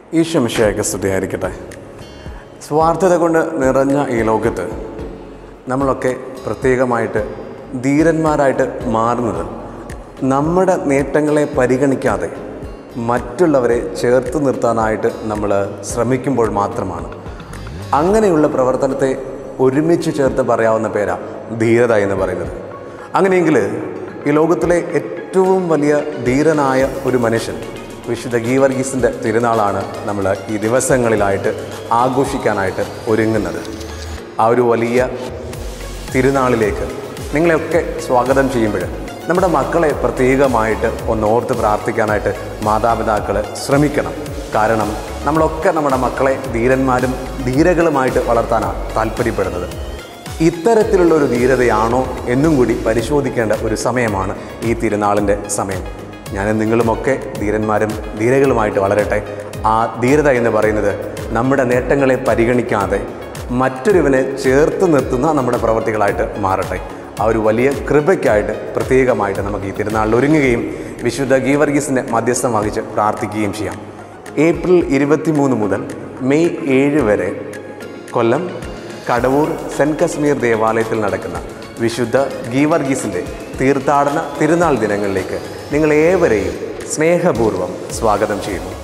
ഈശോ മിശിഹായ്ക്ക് സ്തുതിയായിരിക്കട്ടെ. സ്വാർത്ഥത കൊണ്ട് നിറഞ്ഞ ഈ ലോകത്ത് നമ്മളൊക്കെ പ്രത്യേകമായിട്ട് ധീരന്മാരായിട്ട് മാറുന്നത് നമ്മുടെ നേട്ടങ്ങളെ പരിഗണിക്കാതെ മറ്റുള്ളവരെ ചേർത്ത് നിർത്താനായിട്ട് നമ്മൾ ശ്രമിക്കുമ്പോൾ മാത്രമാണ്. അങ്ങനെയുള്ള പ്രവർത്തനത്തെ ഒരുമിച്ച് ചേർത്ത് പറയാവുന്ന പേരാണ് ധീരത എന്ന് പറയുന്നത്. അങ്ങനെയെങ്കിൽ ഈ ലോകത്തിലെ ഏറ്റവും വലിയ ധീരനായ ഒരു മനുഷ്യൻ വിശുദ്ധ ഗീവർഗീസിൻ്റെ തിരുനാളാണ് നമ്മൾ ഈ ദിവസങ്ങളിലായിട്ട് ആഘോഷിക്കാനായിട്ട് ഒരുങ്ങുന്നത്. ആ ഒരു വലിയ തിരുനാളിലേക്ക് നിങ്ങളെയൊക്കെ സ്വാഗതം ചെയ്യുമ്പോൾ നമ്മുടെ മക്കളെ പ്രത്യേകമായിട്ട് ഓർത്ത് പ്രാർത്ഥിക്കാനായിട്ട് മാതാപിതാക്കൾ ശ്രമിക്കണം. കാരണം നമ്മളൊക്കെ നമ്മുടെ മക്കളെ ധീരന്മാരും ധീരകളുമായിട്ട് വളർത്താനാണ് താല്പര്യപ്പെടുന്നത്. ഇത്തരത്തിലുള്ളൊരു ധീരതയാണോ എന്നും കൂടി പരിശോധിക്കേണ്ട ഒരു സമയമാണ് ഈ തിരുനാളിൻ്റെ സമയം. ഞാനും നിങ്ങളുമൊക്കെ ധീരന്മാരും ധീരകളുമായിട്ട് വളരട്ടെ. ആ ധീരത എന്ന് പറയുന്നത് നമ്മുടെ നേട്ടങ്ങളെ പരിഗണിക്കാതെ മറ്റൊരുവനെ ചേർത്ത് നിർത്തുന്ന നമ്മുടെ പ്രവൃത്തികളായിട്ട് മാറട്ടെ. ആ ഒരു വലിയ കൃപയ്ക്കായിട്ട് പ്രത്യേകമായിട്ട് നമുക്ക് ഈ തിരുനാളിൽ ഒരുങ്ങുകയും വിശുദ്ധ ഗീവർഗീസിൻ്റെ മധ്യസ്ഥം വഹിച്ച് പ്രാർത്ഥിക്കുകയും ചെയ്യാം. ഏപ്രിൽ 23 മുതൽ മെയ് 7 വരെ കൊല്ലം കടവൂർ സെൻറ്റ് കശ്മീർ ദേവാലയത്തിൽ നടക്കുന്ന വിശുദ്ധ ഗീവർഗീസിൻ്റെ തീർത്ഥാടന തിരുനാൾ ദിനങ്ങളിലേക്ക് നിങ്ങളേവരെയും സ്നേഹപൂർവ്വം സ്വാഗതം ചെയ്യുന്നു.